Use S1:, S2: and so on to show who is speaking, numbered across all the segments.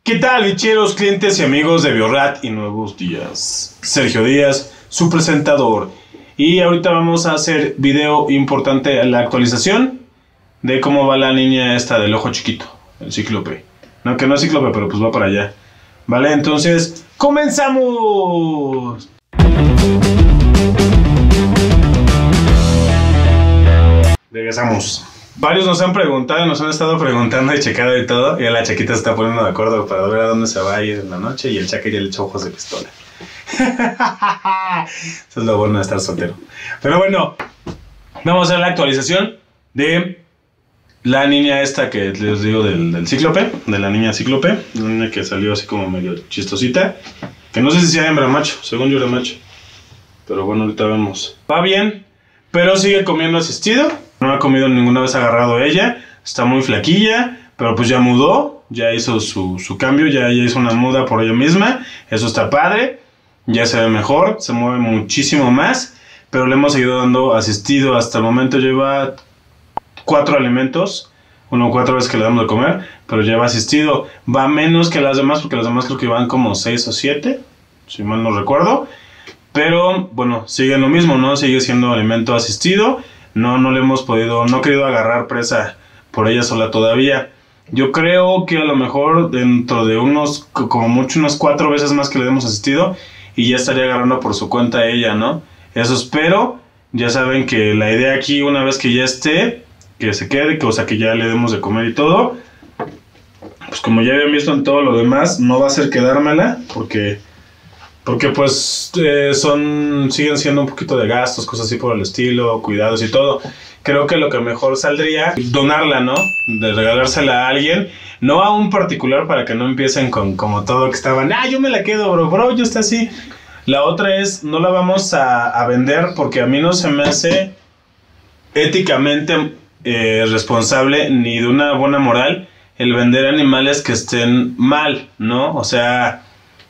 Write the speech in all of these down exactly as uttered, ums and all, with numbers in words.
S1: ¿Qué tal, bicheros, clientes y amigos de Biorat y Nuevos Días? Sergio Díaz, su presentador. Y ahorita vamos a hacer video importante, la actualización de cómo va la niña esta del ojo chiquito, el cíclope. No, que no es cíclope, pero pues va para allá. Vale, entonces, ¡comenzamos! Regresamos. Varios nos han preguntado, nos han estado preguntando y checado y todo. Y la Chaquita se está poniendo de acuerdo para ver a dónde se va a ir en la noche. Y el Chaque ya le echó ojos de pistola. Eso es lo bueno de estar soltero. Pero bueno, vamos a hacer la actualización de la niña esta que les digo del, del cíclope. De la niña cíclope. Una niña que salió así como medio chistosita. Que no sé si sea hembra o macho. Según yo era macho. Pero bueno, ahorita vemos. Va bien, pero sigue comiendo asistido. No ha comido ninguna vez agarrado ella. Está muy flaquilla, pero pues ya mudó. Ya hizo su, su cambio, ya, ya hizo una muda por ella misma. Eso está padre. Ya se ve mejor, se mueve muchísimo más. Pero le hemos seguido dando asistido. Hasta el momento lleva cuatro alimentos. Uno cuatro veces que le damos de comer. Pero lleva asistido. Va menos que las demás, porque las demás creo que van como seis o siete. Si mal no recuerdo. Pero bueno, sigue lo mismo, ¿no? Sigue siendo alimento asistido. No, no le hemos podido, no he querido agarrar presa por ella sola todavía. Yo creo que a lo mejor dentro de unos, como mucho, unas cuatro veces más que le hemos asistido y ya estaría agarrando por su cuenta ella, ¿no? Eso espero. Ya saben que la idea aquí, una vez que ya esté, que se quede, que, o sea, que ya le demos de comer y todo. Pues como ya habían visto en todo lo demás, no va a ser quedármela, porque... Porque pues eh, son siguen siendo un poquito de gastos, cosas así por el estilo, cuidados y todo. Creo que lo que mejor saldría, donarla, ¿no? De regalársela a alguien, no a un particular para que no empiecen con como todo que estaban, ah, yo me la quedo, bro, bro, yo está así. La otra es, no la vamos a, a vender porque a mí no se me hace éticamente eh, responsable ni de una buena moral el vender animales que estén mal, ¿no? O sea...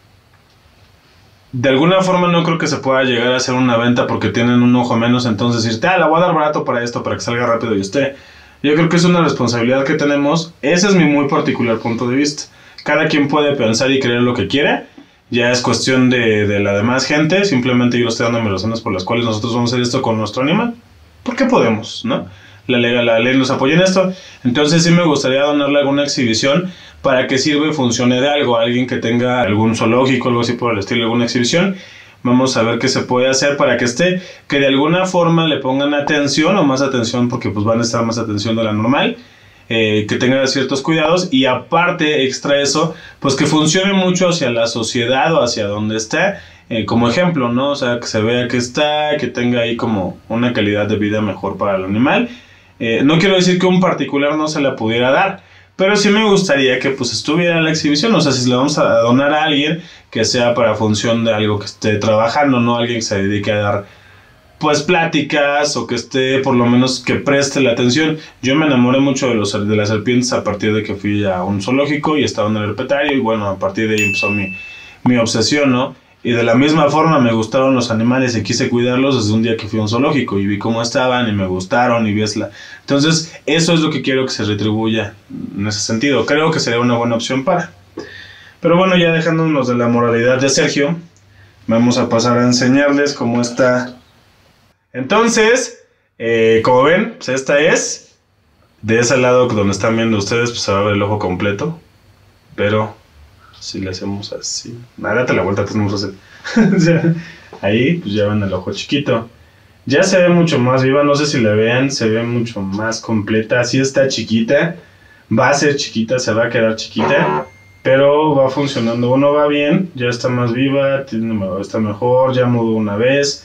S1: De alguna forma no creo que se pueda llegar a hacer una venta porque tienen un ojo menos, entonces decirte, ah, la voy a dar barato para esto, para que salga rápido y usted. Yo creo que es una responsabilidad que tenemos, ese es mi muy particular punto de vista. Cada quien puede pensar y creer lo que quiera, ya es cuestión de, de la demás gente, simplemente yo estoy dando razones por las cuales nosotros vamos a hacer esto con nuestro animal, porque podemos, ¿no? La ley, la ley nos apoya en esto, entonces sí me gustaría donarle alguna exhibición para que sirva y funcione de algo, alguien que tenga algún zoológico, algo así por el estilo, alguna exhibición. Vamos a ver qué se puede hacer para que esté, que de alguna forma le pongan atención o más atención, porque pues van a estar más atención de la normal, eh, que tenga ciertos cuidados y aparte, extra eso, pues que funcione mucho hacia la sociedad o hacia donde está, eh, como ejemplo, ¿no? O sea, que se vea que está, que tenga ahí como una calidad de vida mejor para el animal. Eh, no quiero decir que un particular no se la pudiera dar, pero sí me gustaría que pues estuviera en la exhibición. O sea, si le vamos a donar a alguien, que sea para función de algo que esté trabajando, no alguien que se dedique a dar pues pláticas o que esté por lo menos que preste la atención. Yo me enamoré mucho de, los, de las serpientes a partir de que fui a un zoológico y estaba en el herpetario y bueno, a partir de ahí empezó mi, mi obsesión, ¿no? Y de la misma forma me gustaron los animales y quise cuidarlos desde un día que fui a un zoológico y vi cómo estaban y me gustaron y vi la... Entonces eso es lo que quiero que se retribuya en ese sentido. Creo que sería una buena opción para. Pero bueno, ya dejándonos de la moralidad de Sergio, vamos a pasar a enseñarles cómo está. Entonces, eh, como ven, pues esta es. De ese lado donde están viendo ustedes, pues se va a ver el ojo completo. Pero... si le hacemos así, nada, date la vuelta, tenemos que hacer. Ahí pues ya ven el ojo chiquito. Ya se ve mucho más viva, no sé si la vean, se ve mucho más completa. Así está chiquita, va a ser chiquita, se va a quedar chiquita, pero va funcionando. Uno va bien, ya está más viva, tiene, está mejor, ya mudó una vez,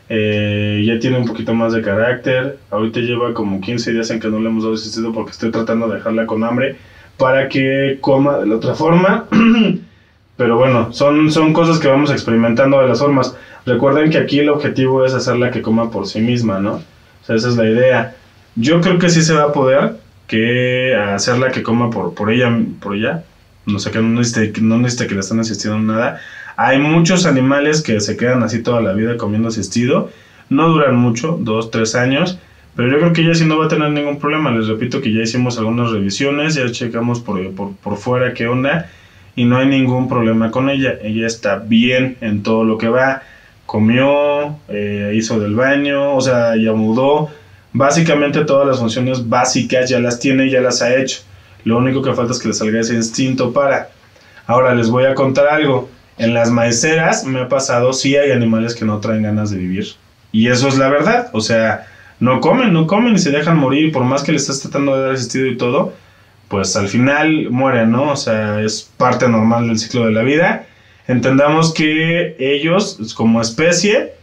S1: eh, ya tiene un poquito más de carácter. Ahorita lleva como quince días en que no le hemos dado asistido porque estoy tratando de dejarla con hambre para que coma de la otra forma. Pero bueno, son, son cosas que vamos experimentando de las formas. Recuerden que aquí el objetivo es hacerla que coma por sí misma, ¿no? O sea, esa es la idea. Yo creo que sí se va a poder que hacerla que coma por, por ella, por ella. No sé, que no necesite, no necesite que le estén asistiendo en nada. Hay muchos animales que se quedan así toda la vida comiendo asistido. No duran mucho, dos, tres años. Pero yo creo que ella sí no va a tener ningún problema. Les repito que ya hicimos algunas revisiones, ya checamos por, por, por fuera qué onda. y no hay ningún problema con ella. Ella está bien en todo lo que va. Comió, eh, hizo del baño, o sea, ya mudó. Básicamente todas las funciones básicas ya las tiene, ya las ha hecho. Lo único que falta es que le salga ese instinto para. Ahora les voy a contar algo. En las maeceras me ha pasado, sí hay animales que no traen ganas de vivir. Y eso es la verdad. O sea, no comen, no comen y se dejan morir. Por más que le estés tratando de dar asistido y todo, pues al final mueren, ¿no? O sea, es parte normal del ciclo de la vida. Entendamos que ellos, como especie,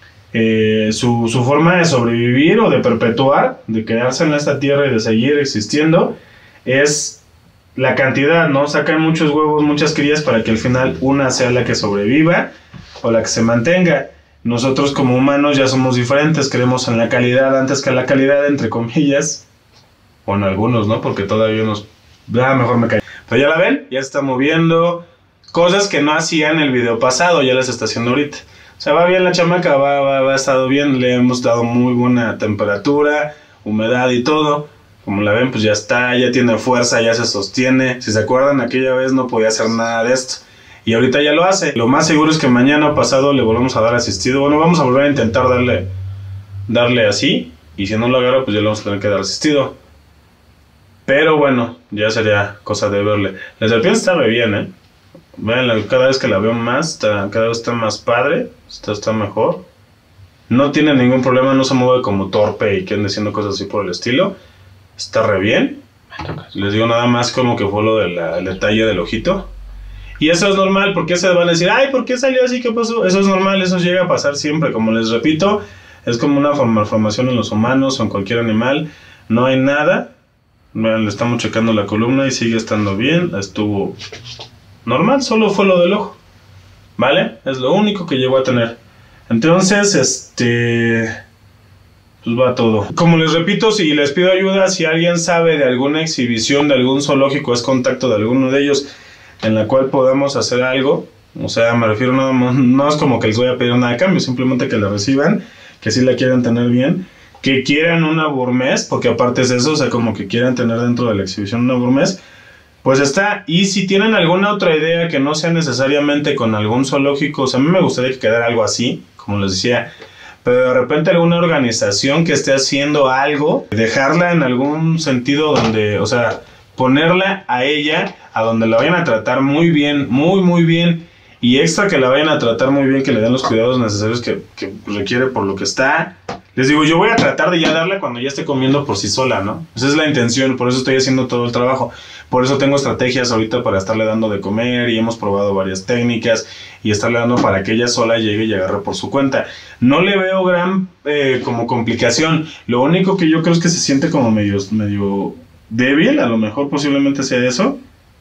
S1: eh, su, su forma de sobrevivir o de perpetuar, de quedarse en esta tierra y de seguir existiendo, es la cantidad, ¿no? Sacan muchos huevos, muchas crías para que al final una sea la que sobreviva o la que se mantenga. Nosotros como humanos ya somos diferentes, creemos en la calidad antes que la calidad, entre comillas, o en algunos, ¿no? Porque todavía nos... Ah, mejor me callo. Pero ya la ven, ya se está moviendo, cosas que no hacía en el video pasado, ya las está haciendo ahorita. O sea, va bien la chamaca, va, va, va, ha estado bien, le hemos dado muy buena temperatura, humedad y todo. Como la ven, pues ya está, ya tiene fuerza, ya se sostiene. Si se acuerdan, aquella vez no podía hacer nada de esto. Y ahorita ya lo hace. Lo más seguro es que mañana o pasado le volvemos a dar asistido. Bueno, vamos a volver a intentar darle, darle así. Y si no lo agarra, pues ya le vamos a tener que dar asistido. Pero bueno, ya sería cosa de verle. La serpiente está re bien, ¿eh? Vean, cada vez que la veo más, está, cada vez está más padre. Está, está mejor. No tiene ningún problema, no se mueve como torpe y que ande haciendo cosas así por el estilo. Está re bien. Les digo nada más como que fue lo del de detalle del ojito. Y eso es normal, porque se van a decir, ay, ¿por qué salió así? ¿Qué pasó? Eso es normal, eso llega a pasar siempre. Como les repito, es como una malformación en los humanos o en cualquier animal. No hay nada. Vean, le estamos checando la columna y sigue estando bien. Estuvo normal, solo fue lo del ojo. ¿Vale? Es lo único que llegó a tener. Entonces, este... pues va todo. Como les repito, si les pido ayuda, si alguien sabe de alguna exhibición de algún zoológico, es contacto de alguno de ellos en la cual podamos hacer algo, o sea, me refiero, no, no es como que les voy a pedir nada a cambio, simplemente que la reciban, que sí la quieran tener bien, que quieran una burmés, porque aparte es eso, o sea, como que quieran tener dentro de la exhibición una burmés, pues está. Y si tienen alguna otra idea que no sea necesariamente con algún zoológico, o sea, a mí me gustaría que quedara algo así, como les decía, pero de repente alguna organización que esté haciendo algo, dejarla en algún sentido donde, o sea, ponerla a ella, a donde la vayan a tratar muy bien, muy muy bien, y extra que la vayan a tratar muy bien, que le den los cuidados necesarios que, que requiere por lo que está. Les digo, yo voy a tratar de ya darle cuando ya esté comiendo por sí sola, ¿no? Esa es la intención, por eso estoy haciendo todo el trabajo. Por eso tengo estrategias ahorita para estarle dando de comer y hemos probado varias técnicas y estarle dando para que ella sola llegue y agarre por su cuenta. No le veo gran eh, como complicación. Lo único que yo creo es que se siente como medio, medio débil, a lo mejor posiblemente sea eso.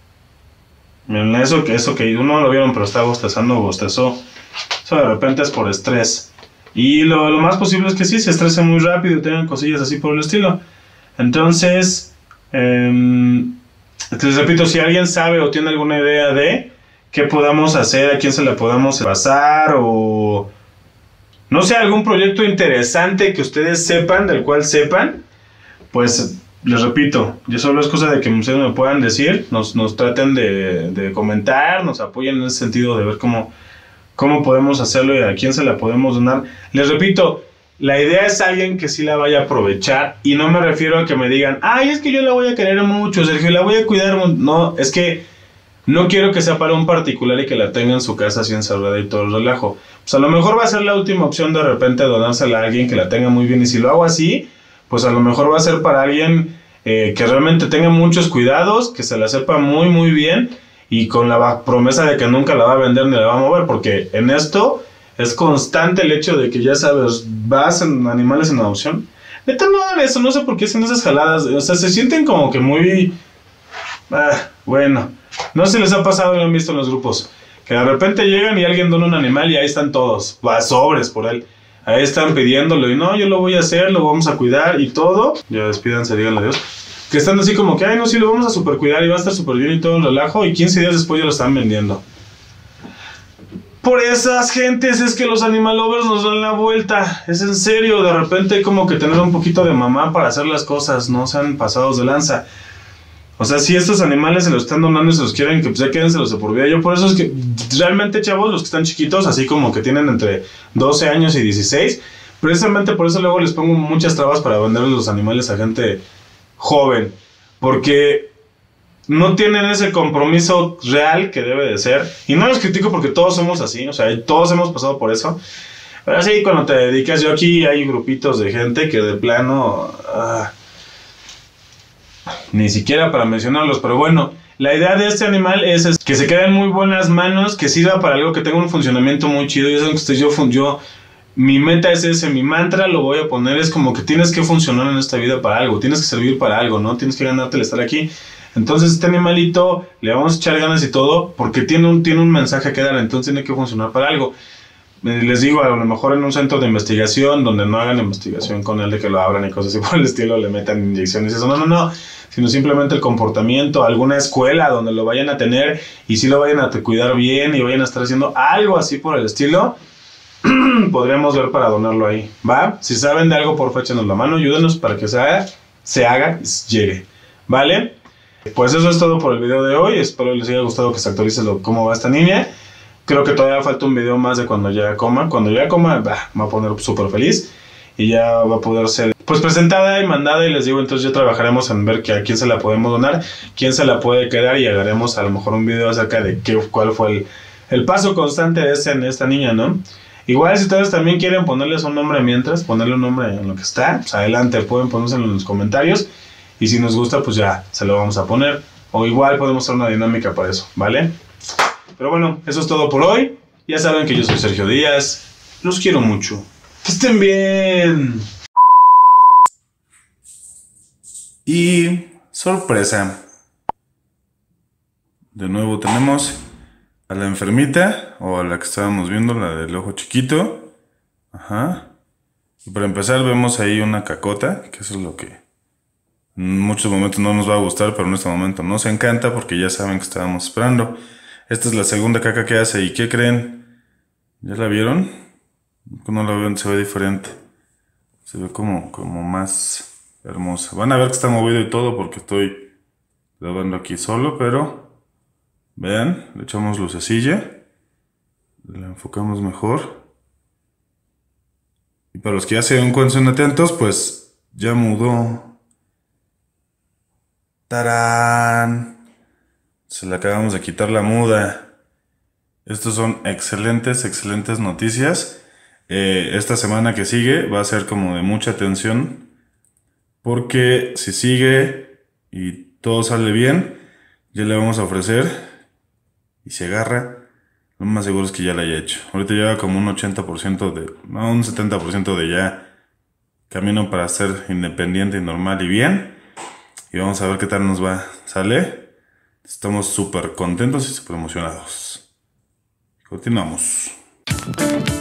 S1: Miren, eso que eso que uno no lo vieron, pero está bostezando o bostezó. Eso de repente es por estrés. Y lo, lo más posible es que sí, se estrese muy rápido y tengan cosillas así por el estilo. Entonces, eh, les repito, si alguien sabe o tiene alguna idea de qué podamos hacer, a quién se la podamos pasar, o no sé, algún proyecto interesante que ustedes sepan, del cual sepan, pues les repito, yo solo es cosa de que ustedes me puedan decir, nos, nos traten de, de comentar, nos apoyen en ese sentido de ver cómo, cómo podemos hacerlo y a quién se la podemos donar. Les repito, la idea es alguien que sí la vaya a aprovechar, y no me refiero a que me digan, ay, es que yo la voy a querer mucho, Sergio, la voy a cuidar mucho. No, es que no quiero que sea para un particular y que la tenga en su casa así encerrada y todo el relajo. Pues a lo mejor va a ser la última opción de repente donársela a alguien que la tenga muy bien, y si lo hago así, pues a lo mejor va a ser para alguien eh, que realmente tenga muchos cuidados, que se la sepa muy muy bien, y con la promesa de que nunca la va a vender ni la va a mover, porque en esto es constante el hecho de que, ya sabes, vas en animales en adopción. Neta, no hagan eso, no sé por qué hacen esas jaladas, o sea, se sienten como que muy... Ah, bueno, no sé si les ha pasado y lo han visto en los grupos, que de repente llegan y alguien dona un animal y ahí están todos, va sobres por él. Ahí están pidiéndolo y no, yo lo voy a hacer, lo vamos a cuidar y todo. Ya despídanse, díganle adiós. Que están así como que, ay no, sí, lo vamos a super cuidar y va a estar súper bien y todo el relajo, y quince días después ya lo están vendiendo. Por esas gentes es que los animal lovers nos dan la vuelta. Es en serio, de repente hay como que tener un poquito de mamá para hacer las cosas, no sean pasados de lanza. O sea, si estos animales se los están donando y se los quieren, que pues ya quédenselos de por vida. Yo por eso es que realmente, chavos, los que están chiquitos, así como que tienen entre doce años y dieciséis, precisamente por eso luego les pongo muchas trabas para venderles los animales a gente joven. Porque no tienen ese compromiso real que debe de ser. Y no los critico porque todos somos así, o sea, todos hemos pasado por eso. Pero así cuando te dedicas, yo aquí hay grupitos de gente que de plano... Ah, ni siquiera para mencionarlos, pero bueno, la idea de este animal es, es que se quede en muy buenas manos, que sirva para algo, que tenga un funcionamiento muy chido. Y eso que yo, yo, mi meta es ese, mi mantra lo voy a poner, es como que tienes que funcionar en esta vida para algo, tienes que servir para algo, ¿no? Tienes que ganarte el estar aquí. Entonces este animalito le vamos a echar ganas y todo, porque tiene un, tiene un mensaje que dar, entonces tiene que funcionar para algo. Les digo, a lo mejor en un centro de investigación donde no hagan investigación con él de que lo abran y cosas así por el estilo, le metan inyecciones y eso, no, no, no, sino simplemente el comportamiento, alguna escuela donde lo vayan a tener y si lo vayan a cuidar bien y vayan a estar haciendo algo así por el estilo, podríamos ver para donarlo ahí, ¿va? Si saben de algo, por favor, échenos la mano, ayúdenos para que se haga, se haga y llegue, ¿vale? Pues eso es todo por el video de hoy, espero les haya gustado que se actualice lo, cómo va esta niña. Creo que todavía falta un video más de cuando ya coma. Cuando ya coma, bah, me va a poner súper feliz. Y ya va a poder ser pues presentada y mandada. Y les digo, entonces ya trabajaremos en ver que a quién se la podemos donar, quién se la puede quedar. Y haremos a lo mejor un video acerca de qué, cuál fue el, el paso constante de, ese, de esta niña, ¿no? Igual si ustedes también quieren ponerles un nombre mientras, ponerle un nombre en lo que está, pues adelante, pueden ponérselo en los comentarios. Y si nos gusta, pues ya se lo vamos a poner. O igual podemos hacer una dinámica para eso, ¿vale? Pero bueno, eso es todo por hoy. Ya saben que yo soy Sergio Díaz. Los quiero mucho. Que estén bien.
S2: Y sorpresa. De nuevo tenemos a la enfermita, o a la que estábamos viendo, la del ojo chiquito. Ajá. Y para empezar vemos ahí una cacota, que eso es lo que en muchos momentos no nos va a gustar, pero en este momento nos encanta porque ya saben que estábamos esperando. Esta es la segunda caca que hace. ¿Y qué creen? ¿Ya la vieron? No la ven, se ve diferente. Se ve como, como más hermosa. Van a ver que está movido y todo porque estoy grabando aquí solo, pero vean, le echamos lucecilla, la enfocamos mejor. Y para los que ya se encuentran atentos, pues ya mudó. ¡Tarán! Se le acabamos de quitar la muda. Estos son excelentes, excelentes noticias. Eh, esta semana que sigue va a ser como de mucha tensión. Porque si sigue y todo sale bien, ya le vamos a ofrecer. Y se agarra, lo más seguro es que ya la haya hecho. Ahorita lleva como un ochenta por ciento de... No, un setenta por ciento de ya camino para ser independiente y normal y bien. Y vamos a ver qué tal nos va. ¿Sale? Estamos súper contentos y súper emocionados. Continuamos.